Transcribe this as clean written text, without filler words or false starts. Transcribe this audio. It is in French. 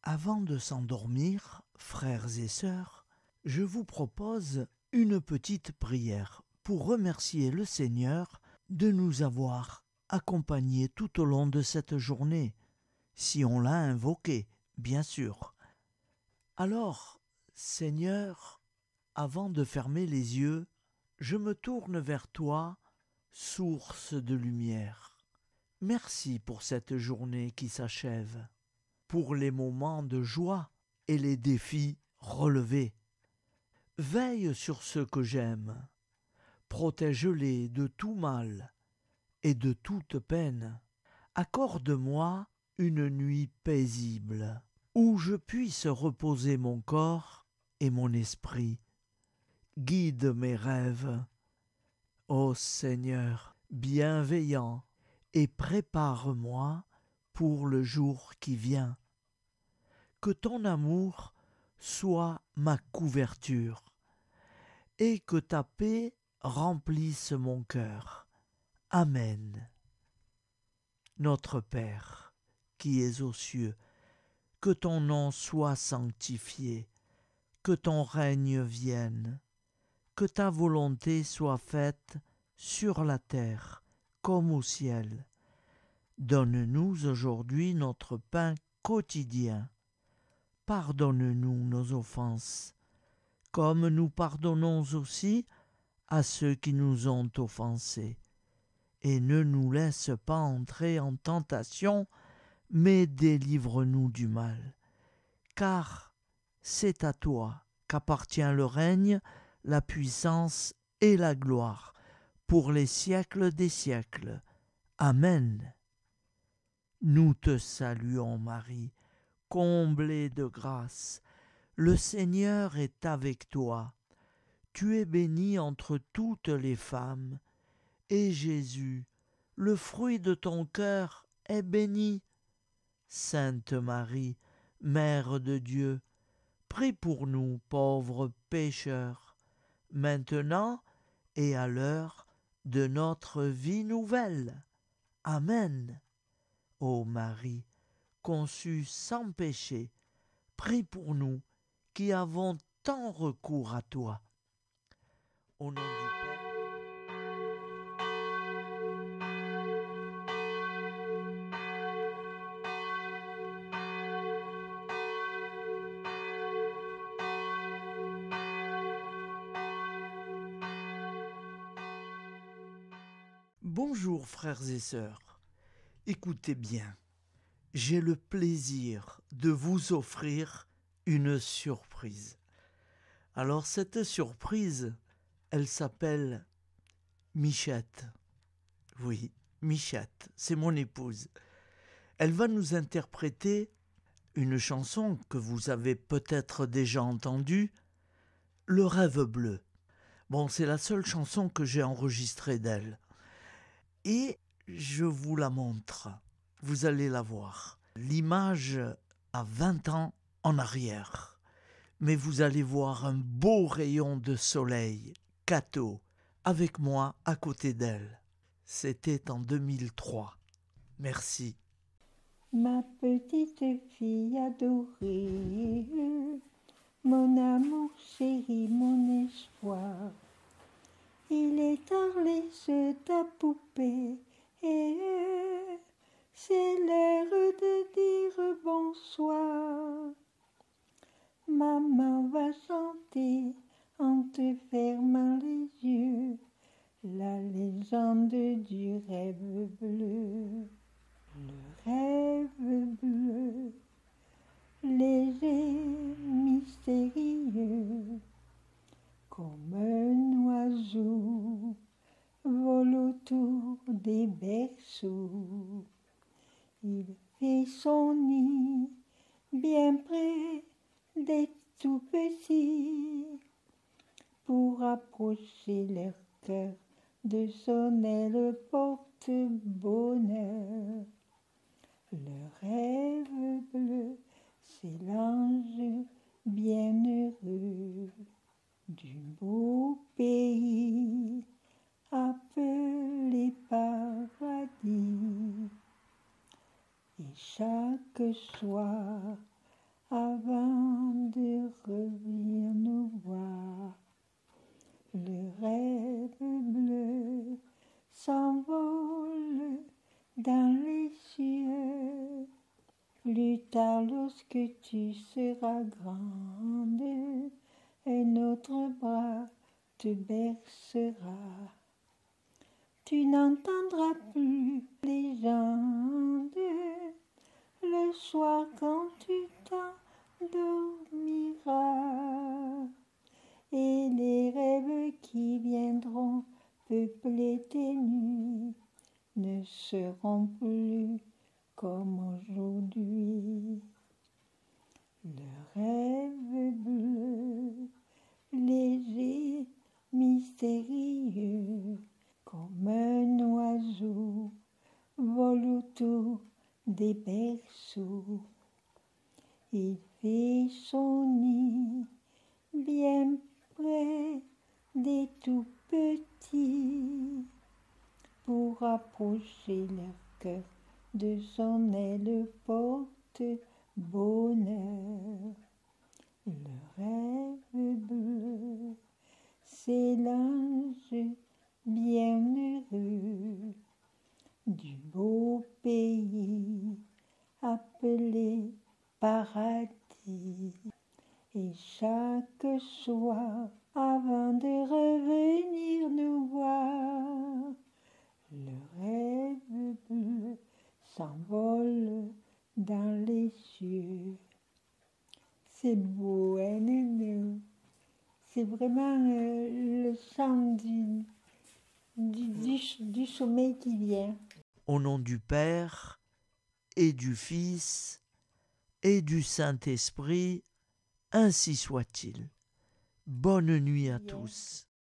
Avant de s'endormir, frères et sœurs, je vous propose une petite prière pour remercier le Seigneur de nous avoir accompagnés tout au long de cette journée, si on l'a invoqué, bien sûr. Alors, Seigneur, avant de fermer les yeux, je me tourne vers toi, source de lumière. Merci pour cette journée qui s'achève, pour les moments de joie et les défis relevés. Veille sur ceux que j'aime, protège-les de tout mal et de toute peine. Accorde-moi une nuit paisible, où je puisse reposer mon corps et mon esprit. Guide mes rêves, ô Seigneur bienveillant, et prépare-moi pour le jour qui vient. Que ton amour soit ma couverture, et que ta paix remplisse mon cœur. Amen. Notre Père, qui es aux cieux, que ton nom soit sanctifié, que ton règne vienne, que ta volonté soit faite sur la terre comme au ciel. Donne-nous aujourd'hui notre pain quotidien. Pardonne-nous nos offenses, comme nous pardonnons aussi à ceux qui nous ont offensés. Et ne nous laisse pas entrer en tentation, mais délivre-nous du mal. Car c'est à toi qu'appartient le règne, la puissance et la gloire, pour les siècles des siècles. Amen. Nous te saluons, Marie, comblée de grâce. Le Seigneur est avec toi. Tu es bénie entre toutes les femmes, et Jésus, le fruit de ton cœur, est béni. Sainte Marie, Mère de Dieu, prie pour nous pauvres pécheurs, maintenant et à l'heure de notre vie nouvelle. Amen. Ô Marie, conçue sans péché, prie pour nous qui avons tant recours à toi. Au nom du Père. Bonjour frères et sœurs, écoutez bien, j'ai le plaisir de vous offrir une surprise. Alors cette surprise, elle s'appelle Michette. Oui, Michette, c'est mon épouse. Elle va nous interpréter une chanson que vous avez peut-être déjà entendue, Le rêve bleu. Bon, c'est la seule chanson que j'ai enregistrée d'elle. Et je vous la montre. Vous allez la voir. L'image a 20 ans en arrière. Mais vous allez voir un beau rayon de soleil, cathode, avec moi à côté d'elle. C'était en 2003. Merci. Ma petite fille adorée, mon amour chéri, mon espoir, il est tard, laisse ta poupée, et c'est l'heure de dire bonsoir. Maman va chanter en te fermant les yeux la légende du rêve bleu. Le rêve bleu, léger, mystérieux, comme un oiseau, vole autour des berceaux. Il fait son nid bien près des tout petits pour approcher leur cœur de son aile porte-bonheur. Le rêve bleu, c'est l'ange bienheureux du beau pays appelé paradis. Et chaque soir, lorsque tu seras grande, un autre bras te bercera. Tu n'entendras plus les légendes le soir quand tu t'endormiras. Et les rêves qui viendront peupler tes nuits ne seront plus comme aujourd'hui. Le rêve bleu, léger, mystérieux, comme un oiseau, vole autour des berceaux. Il fait son nid bien près des tout petits pour approcher leur cœur de son aile porte-bonheur. Le rêve bleu, c'est l'ange bienheureux du beau pays appelé paradis. Et chaque soir, avant de revenir nous voir, le rêve bleu s'envole dans les cieux. C'est beau, hein, Néné? C'est vraiment le chant du sommeil qui vient. Au nom du Père et du Fils et du Saint-Esprit, ainsi soit-il. Bonne nuit à tous.